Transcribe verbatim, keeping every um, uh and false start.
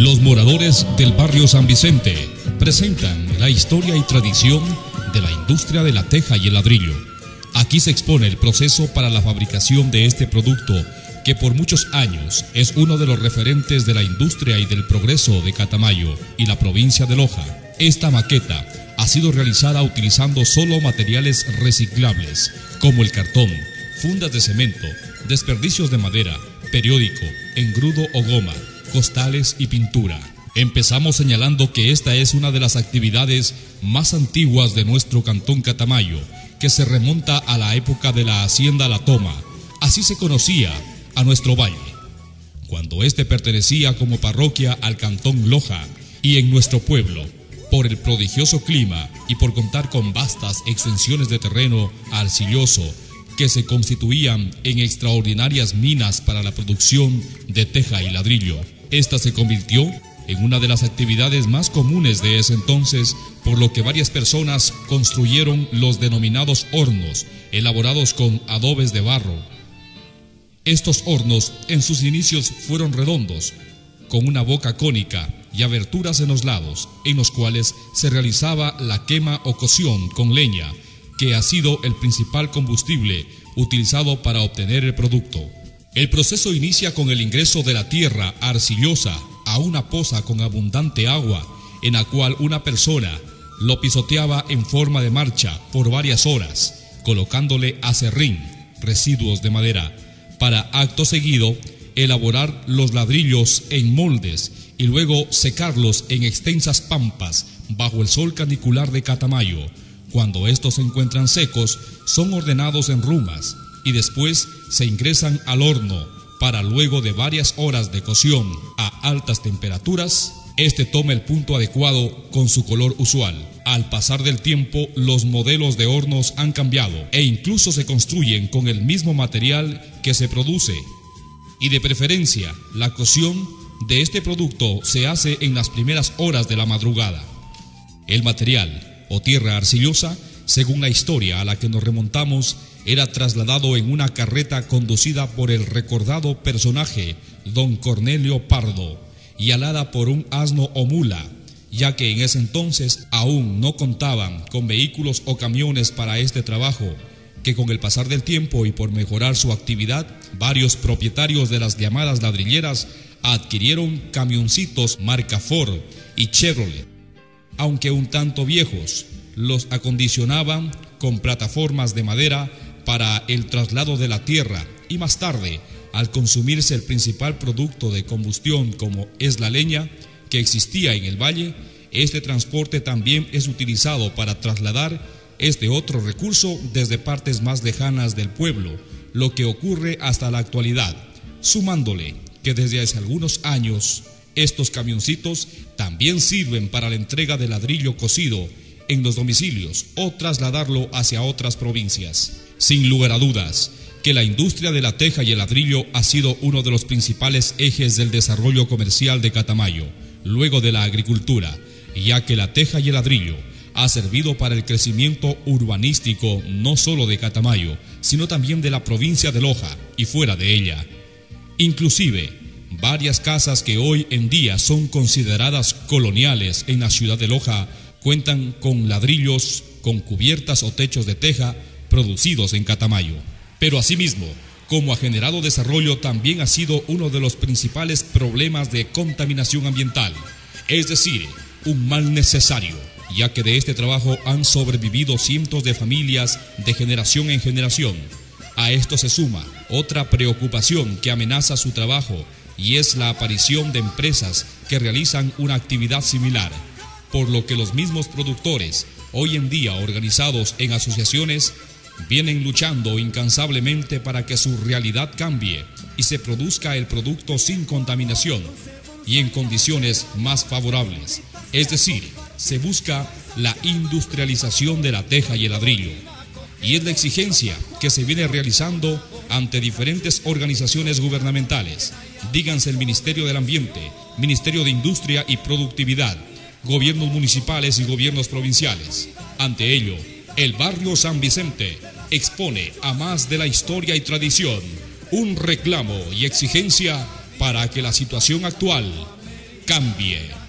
Los moradores del barrio San Vicente presentan la historia y tradición de la industria de la teja y el ladrillo. Aquí se expone el proceso para la fabricación de este producto que por muchos años es uno de los referentes de la industria y del progreso de Catamayo y la provincia de Loja. Esta maqueta ha sido realizada utilizando solo materiales reciclables como el cartón, fundas de cemento, desperdicios de madera, periódico, engrudo o goma, costales y pintura. Empezamos señalando que esta es una de las actividades más antiguas de nuestro cantón Catamayo, que se remonta a la época de la hacienda La Toma. Así se conocía a nuestro valle, cuando este pertenecía como parroquia al cantón Loja, y en nuestro pueblo, por el prodigioso clima y por contar con vastas extensiones de terreno arcilloso que se constituían en extraordinarias minas para la producción de teja y ladrillo. Esta se convirtió en una de las actividades más comunes de ese entonces, por lo que varias personas construyeron los denominados hornos, elaborados con adobes de barro. Estos hornos en sus inicios fueron redondos, con una boca cónica y aberturas en los lados, en los cuales se realizaba la quema o cocción con leña, que ha sido el principal combustible utilizado para obtener el producto. El proceso inicia con el ingreso de la tierra arcillosa a una poza con abundante agua, en la cual una persona lo pisoteaba en forma de marcha por varias horas, colocándole acerrín, residuos de madera, para acto seguido elaborar los ladrillos en moldes y luego secarlos en extensas pampas bajo el sol canicular de Catamayo. Cuando estos se encuentran secos, son ordenados en rumas y después se ingresan al horno para luego de varias horas de cocción a altas temperaturas, este toma el punto adecuado con su color usual. Al pasar del tiempo, los modelos de hornos han cambiado e incluso se construyen con el mismo material que se produce. Y de preferencia, la cocción de este producto se hace en las primeras horas de la madrugada. El material, o tierra arcillosa, según la historia a la que nos remontamos, era trasladado en una carreta conducida por el recordado personaje don Cornelio Pardo y alada por un asno o mula, ya que en ese entonces aún no contaban con vehículos o camiones para este trabajo, que con el pasar del tiempo y por mejorar su actividad, varios propietarios de las llamadas ladrilleras adquirieron camioncitos marca Ford y Chevrolet. Aunque un tanto viejos, los acondicionaban con plataformas de madera para el traslado de la tierra y más tarde, al consumirse el principal producto de combustión como es la leña que existía en el valle, este transporte también es utilizado para trasladar este otro recurso desde partes más lejanas del pueblo, lo que ocurre hasta la actualidad, sumándole que desde hace algunos años estos camioncitos también sirven para la entrega de ladrillo cocido en los domicilios o trasladarlo hacia otras provincias. Sin lugar a dudas, que la industria de la teja y el ladrillo ha sido uno de los principales ejes del desarrollo comercial de Catamayo, luego de la agricultura, ya que la teja y el ladrillo ha servido para el crecimiento urbanístico no solo de Catamayo, sino también de la provincia de Loja y fuera de ella. Inclusive, varias casas que hoy en día son consideradas coloniales en la ciudad de Loja cuentan con ladrillos, con cubiertas o techos de teja producidos en Catamayo. Pero asimismo, como ha generado desarrollo, también ha sido uno de los principales problemas de contaminación ambiental, es decir, un mal necesario, ya que de este trabajo han sobrevivido cientos de familias de generación en generación. A esto se suma otra preocupación que amenaza su trabajo, y es la aparición de empresas que realizan una actividad similar, por lo que los mismos productores, hoy en día organizados en asociaciones, vienen luchando incansablemente para que su realidad cambie y se produzca el producto sin contaminación y en condiciones más favorables. Es decir, se busca la industrialización de la teja y el ladrillo. Y es la exigencia que se viene realizando ante diferentes organizaciones gubernamentales, díganse el Ministerio del Ambiente, Ministerio de Industria y Productividad, gobiernos municipales y gobiernos provinciales. Ante ello, el barrio San Vicente expone, a más de la historia y tradición, un reclamo y exigencia para que la situación actual cambie.